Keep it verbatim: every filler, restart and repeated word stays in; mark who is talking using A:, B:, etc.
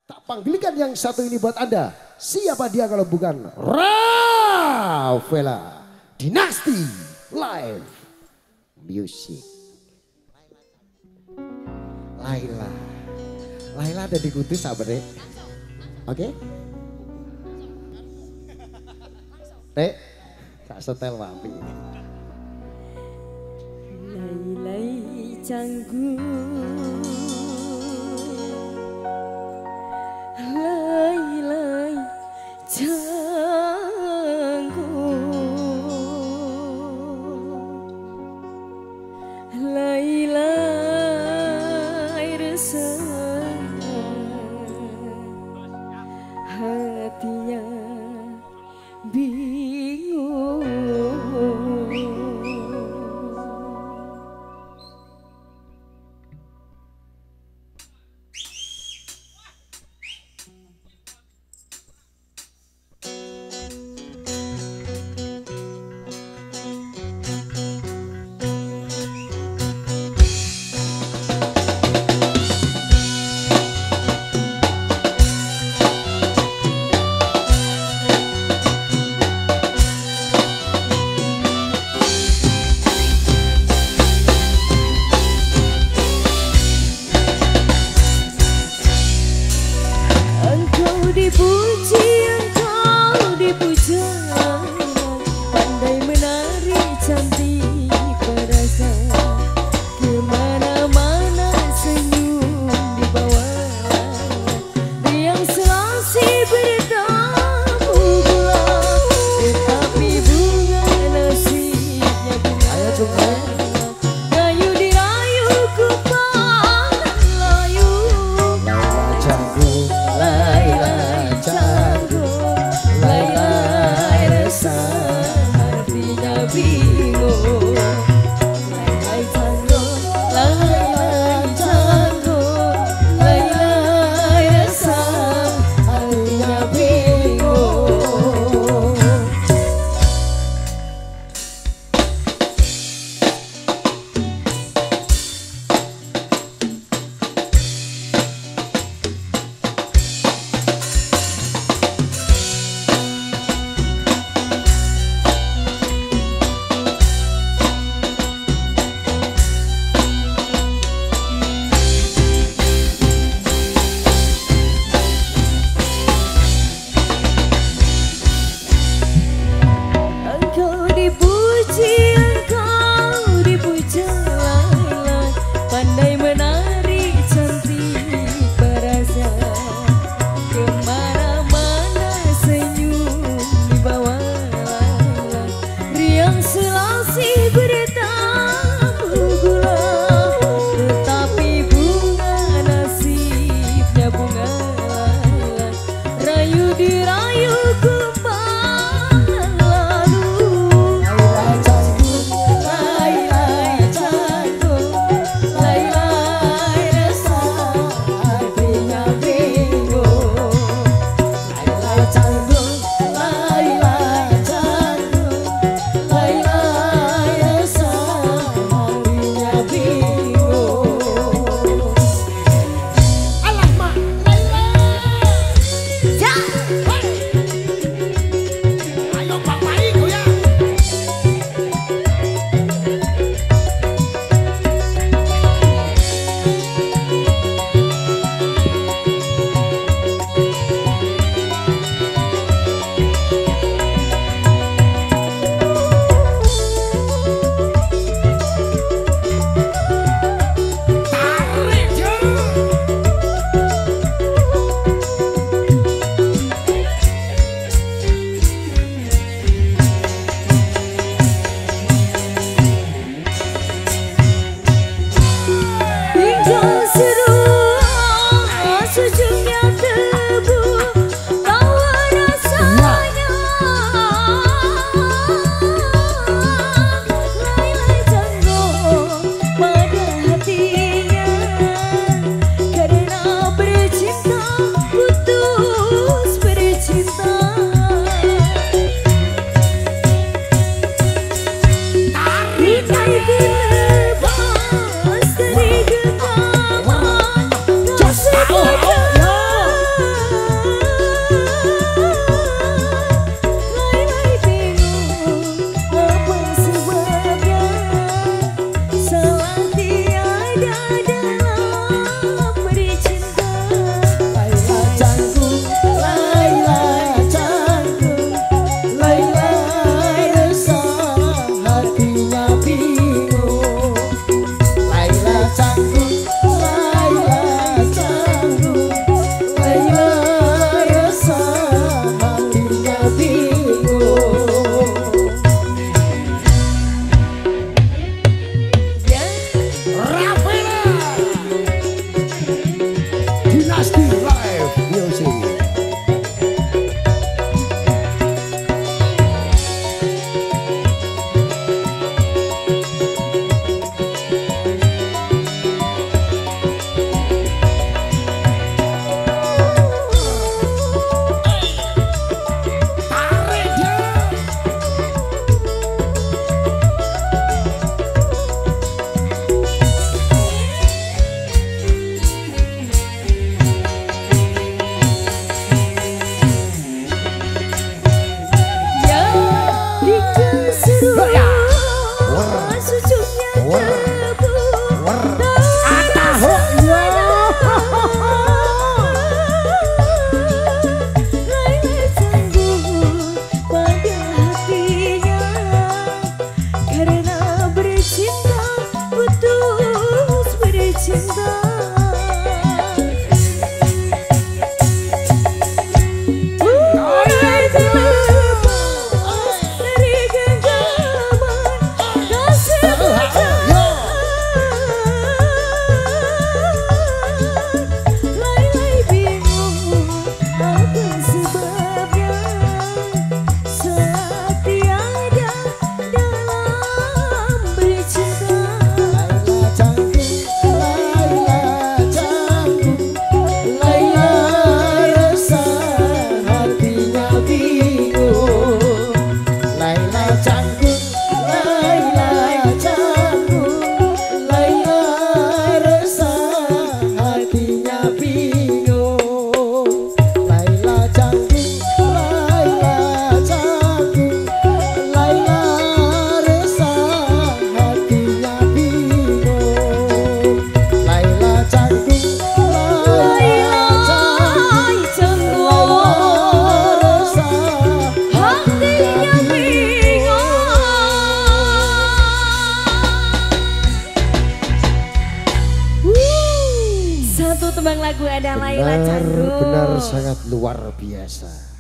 A: Tak panggilkan yang satu ini buat Anda. Siapa dia kalau bukan Raffela Dinasti Live Music. Laila. Laila ada di Kudus sahabat Rek. Oke? Rek, tak setel wapi.
B: Lai-lai canggu, lai-lai canggu, lai-lai resah hatinya bingung. Dipuji engkau dipuja, pandai menari cantik perasa, kemana-mana senyum dibawa, riang selasi bertamu gula, tetapi bunga nasibnya bunga. Rayu dirayu kupang layu,
A: Laila jago,
B: Laila jago, Laila resah hatinya bingung. Laila jago, Laila jago, Laila resah hatinya bingung. Engkau dipuji, engkau dipuja, Laila, pandai menari cantik perasa, kemana-mana senyum dibawa, Laila, riang selasi bertamu gula, tetapi bunga nasibnya bunga, Laila, rayu dirayu kembang lalu. Laila jago, Laila jago, Laila resah hatinya bingung. Laila jago, Laila jago, Laila resah hatinya bingung.
A: alamak Laila.
B: Ja!
A: Ayo papai goyang. Tarik jo.
B: Hingga seru sejuknya tebu, tawa rasanya. Laila jago pada hatinya, karena bercinta putus bercinta. Tarik lepas dari genggaman kasih.
A: sangat luar biasa.